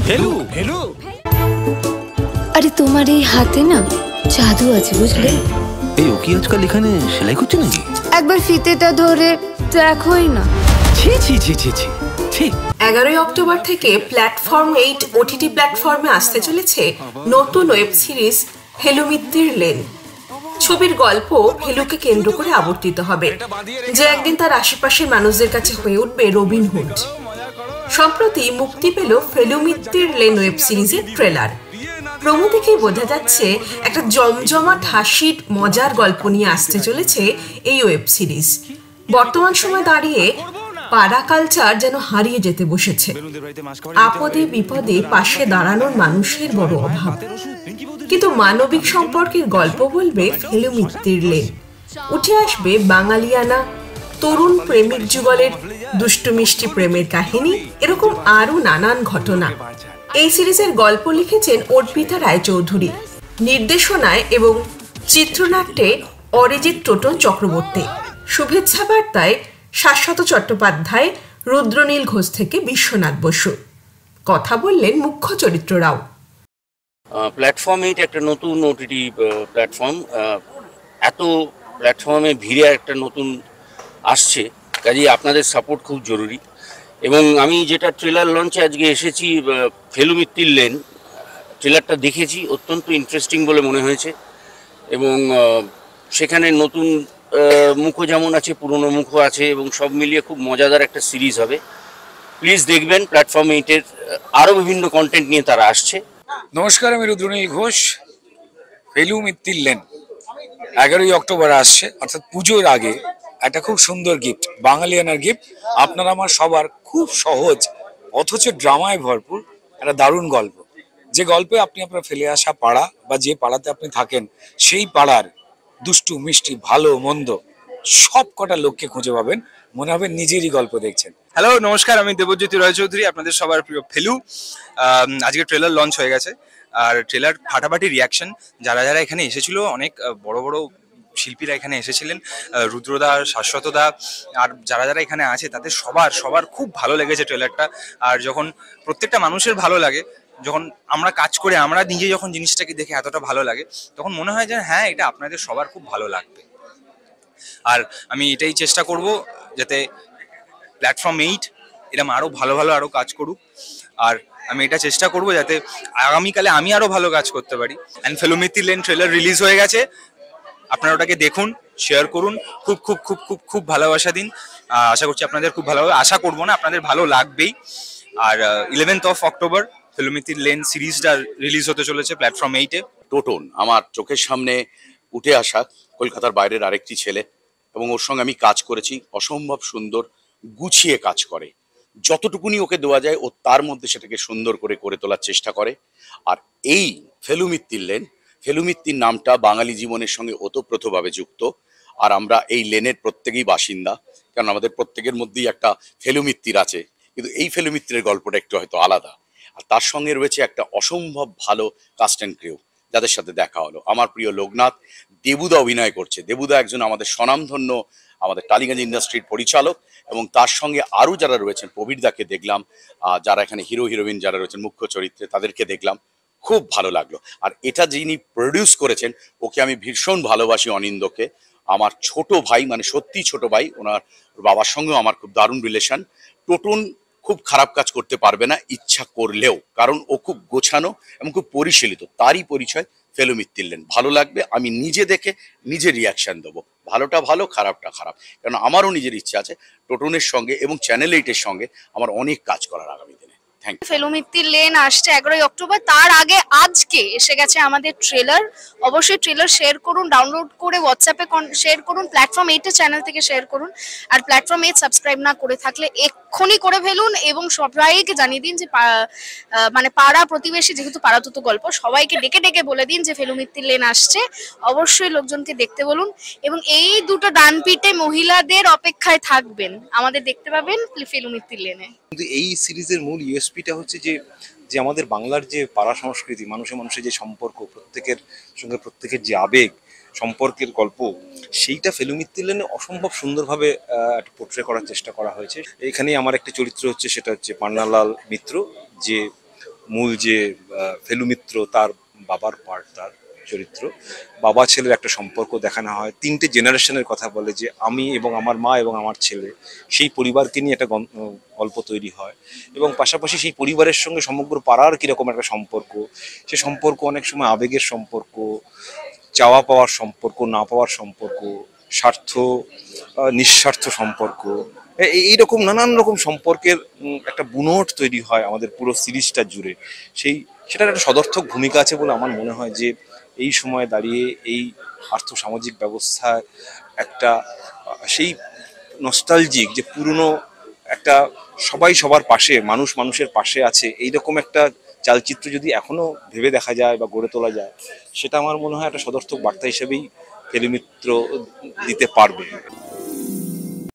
ফেলু ফেলু আরে তোমার এই হাতে না জাদু আছে বুঝলে। এই ও কি আজকাল এখানে সেলাই করছে নাকি? একবার ফিতেটা ধরে দেখোই না। ছি ছি ছি ছি ছি ছি। 11 অক্টোবর থেকে প্ল্যাটফর্ম 8 ওটিটি প্ল্যাটফর্মে আসতে চলেছে নতুন web series Felu Mittir Lane. ছবির গল্প ফেলুকে কেন্দ্র করে আবর্তিত হবে, যে একদিন তার আশেপাশের মানুষদের কাছে হয়ে উঠবে রবিনহুড। সম্প্রতি মুক্তি পেল ফেলু মিত্তির লেন ওয়েব সিরিজের ট্রেলার। প্রোমো দেখেই বোঝা যাচ্ছে একটা জমজমাট হাসির মজার গল্প নিয়ে আসতে চলেছে এই ওয়েব সিরিজ। বর্তমান সময় দাঁড়িয়ে পাড়া কালচার যেন হারিয়ে যেতে বসেছে। আপদে বিপদে পাশে দাঁড়ানোর মানুষের বড় অভাব, কিন্তু মানবিক সম্পর্কের গল্প বলবে ফেলু মিত্তির লেন। উঠে আসবে বাঙালিয়ানা তরুণ প্রেমিক যুগলের দুষ্টু মিষ্টি প্রেমের কাহিনী, এরকম আরো নানান ঘটনা। এই সিরিজের গল্প লিখেছেন অর্পিতা রায়চৌধুরী, নির্দেশনায় এবং চিত্রনাট্যে অরিজিৎ টোটন চক্রবর্তী, শুভেচ্ছা বার্তায় শাশ্বত চট্টোপাধ্যায়, রুদ্রনীল ঘোষ থেকে বিশ্বনাথ বসু। কথা বললেন মুখ্য চরিত্ররাও। প্ল্যাটফর্ম 8 একটা নতুন ওটিটি প্ল্যাটফর্ম, এত প্ল্যাটফর্মে ভিড়ে একটা নতুন আসছে, কাজেই আপনাদের সাপোর্ট খুব জরুরি। এবং আমি যেটা ট্রেলার লঞ্চে আজকে এসেছি, ফেলু মিত্তির লেন ট্রেলারটা দেখেছি, অত্যন্ত ইন্টারেস্টিং বলে মনে হয়েছে। এবং সেখানে নতুন মুখও যেমন আছে, পুরনো মুখও আছে, এবং সব মিলিয়ে খুব মজাদার একটা সিরিজ হবে। প্লিজ দেখবেন। প্ল্যাটফর্ম 8-এর আরও বিভিন্ন কন্টেন্ট নিয়ে তারা আসছে। নমস্কার, আমি রুদ্রনীল ঘোষ। ফেলু মিত্তির লেন 11 অক্টোবর আসছে, অর্থাৎ পুজোর আগে একটা খুব সুন্দর গিফট, বাঙালিয়ানার গিফট। আপনার আমার সবার খুব সহজ অথচ ড্রামায় ভরপুর একটা দারুণ গল্প, যে গল্পে আপনি আপনার ফেলে আসা পাড়া বা যে পাড়াতে আপনি থাকেন সেই পাড়ার দুষ্টু মিষ্টি ভালো মন্দ সব কটা লোককে খুঁজে পাবেন, মনে হবে নিজেরই গল্প দেখছেন। হ্যালো, নমস্কার, আমি দেবজ্যোতি রায়চৌধুরী, আপনাদের সবার প্রিয় ফেলু। আজকে ট্রেলার লঞ্চ হয়ে গেছে, আর ট্রেলার ফাটাফাটি রিয়াকশন। যারা যারা এখানে এসেছিল, অনেক বড় বড় শিল্পীরা এখানে এসেছিলেন, রুদ্রদা, শাশ্বতদা, আর যারা যারা এখানে আছে তাদের সবার খুব ভালো লেগেছে ট্রেলারটা। আর যখন প্রত্যেকটা মানুষের ভালো লাগে, যখন আমরা কাজ করে আমরা নিজে যখন জিনিসটাকে দেখে এতটা ভালো লাগে, তখন মনে হয় যে হ্যাঁ, এটা আপনাদের সবার খুব ভালো লাগবে। আর আমি এটাই চেষ্টা করব যাতে প্ল্যাটফর্ম 8 এরকম আরও ভালো আরও কাজ করুক। আর আমি এটা চেষ্টা করব যাতে আগামীকালে আমি আরও ভালো কাজ করতে পারি। And Felu Mittir Lane trailer release হয়ে গেছে, আপনারা ওটাকে দেখুন, শেয়ার করুন, খুব খুব খুব খুব খুব ভালোবাসা দিন। আশা করছি আপনাদের খুব ভালো, আশা করবো না, আপনাদের ভালো লাগবেই। আর 11 অক্টোবর ফেলু মিত্তির লেন সিরিজটা রিলিজ হতে চলেছে প্ল্যাটফর্ম 8-এ। টোটন আমার চোখের সামনে উঠে আসা কলকাতার বাইরের আরেকটি ছেলে, এবং ওর সঙ্গে আমি কাজ করেছি। অসম্ভব সুন্দর গুছিয়ে কাজ করে, যতটুকুনি ওকে দেওয়া যায় ও তার মধ্যে সেটাকে সুন্দর করে তোলার চেষ্টা করে। আর এই ফেলু মিত্তির লেন, ফেলু মিত্তির নামটা বাঙালি জীবনের সঙ্গে ওতপ্রোতভাবে যুক্ত। আর আমরা এই লেনের প্রত্যেকেই বাসিন্দা, কারণ আমাদের প্রত্যেকের মধ্যেই একটা ফেলু মিত্তির আছে, কিন্তু এই ফেলু মিত্তিরের গল্পটা একটু হয়তো আলাদা। আর তার সঙ্গে রয়েছে একটা অসম্ভব ভালো কাস্ট অ্যান্ড ক্রিউ, যাদের সাথে দেখা হলো। আমার প্রিয় লোকনাথ, দেবুদা অভিনয় করছে। দেবুদা একজন আমাদের স্বনামধন্য আমাদের টালিগঞ্জ ইন্ডাস্ট্রির পরিচালক, এবং তার সঙ্গে আরও যারা রয়েছেন, প্রবীরদাকে দেখলাম, যারা এখানে হিরো হিরোইন যারা রয়েছেন মুখ্য চরিত্রে তাদেরকে দেখলাম, খুব ভালো লাগলো। আর এটা যিনি প্রডিউস করেছেন, ওকে আমি ভীষণ ভালোবাসি, অনিন্দকে। আমার ছোট ভাই, মানে সত্যি ছোট ভাই, ওনার বাবার সঙ্গেও আমার খুব দারুণ রিলেশন। টোটন খুব খারাপ কাজ করতে পারবে না ইচ্ছা করলেও, কারণ ও খুব গোছানো এবং খুব পরিশীলিত। তারই পরিচয় ফেলু মিত্তির লেন। ভালো লাগবে, আমি নিজে দেখে নিজে রিয়াকশন দেবো, ভালোটা ভালো খারাপটা খারাপ, কারণ আমারও নিজের ইচ্ছা আছে টোটনের সঙ্গে এবং চ্যানেল 8-এর সঙ্গে আমার অনেক কাজ করার আগামী দিনে। ফেলু মিত্তির লেন আসছে 11 অক্টোবর। তার আগে আজকে এসে গেছে আমাদের ট্রেলার। অবশ্যই ট্রেলার শেয়ার করুন, ডাউনলোড করে হোয়াটসঅ্যাপে শেয়ার করুন, প্ল্যাটফর্ম 8 এর চ্যানেল থেকে শেয়ার করুন। আর প্ল্যাটফর্ম 8 সাবস্ক্রাইব না করে থাকলে এক্ষুনি করে ফেলুন, এবং সবাইকে জানিয়ে দিন যে মানে পাড়া প্রতিবেশী, যেহেতু পাড়াতুতো গল্প, সবাইকে ডেকে ডেকে বলে দিন যে ফেলু মিত্তির লেন আসছে। অবশ্যই লোকজনকে দেখতে বলুন, এবং এই দুটো ডানপিটে মহিলাদের অপেক্ষায় থাকবেন, আমাদের দেখতে পাবেন ফেলু মিত্তির লেনে। কিন্তু এই সিরিজের মূল ইউএসপিটা হচ্ছে যে আমাদের বাংলার যে পাড়া সংস্কৃতি, মানুষের যে সম্পর্ক, প্রত্যেকের সঙ্গে প্রত্যেকের যে আবেগ সম্পর্কের গল্প, সেইটা ফেলু মিত্তির লেনে অসম্ভব সুন্দরভাবে পোট্রে করার চেষ্টা করা হয়েছে। এখানেই আমার একটা চরিত্র হচ্ছে, সেটা হচ্ছে পান্নালাল মিত্র, যে মূল যে ফেলু মিত্র তার বাবার পার্ট, তার চরিত্র, বাবা ছেলের একটা সম্পর্ক দেখানো হয়। 3টে জেনারেশনের কথা বলে, যে আমি এবং আমার মা এবং আমার ছেলে, সেই পরিবারকে নিয়ে একটা গল্প তৈরি হয়। এবং পাশাপাশি সেই পরিবারের সঙ্গে সমগ্র পাড়ার কীরকম একটা সম্পর্ক, সে সম্পর্ক অনেক সময় আবেগের সম্পর্ক, চাওয়া পাওয়ার সম্পর্ক, না পাওয়ার সম্পর্ক, স্বার্থ নিঃস্বার্থ সম্পর্ক, এইরকম নানান রকম সম্পর্কের একটা বুনট তৈরি হয় আমাদের পুরো সিরিজটা জুড়ে। সেটার একটা সদর্থক ভূমিকা আছে বলে আমার মনে হয় যে এই সময়ে দাঁড়িয়ে এই আর্থসামাজিক ব্যবস্থায় একটা সেই নস্টালজিক, যে পুরনো একটা সবাই সবার পাশে, মানুষ মানুষের পাশে আছে, এইরকম একটা চালচিত্র যদি এখনো ভেবে দেখা যায় বা গড়ে তোলা যায়, সেটা আমার মনে হয় একটা সদর্থক বার্তা হিসেবেই ফেলু মিত্র দিতে পারবে।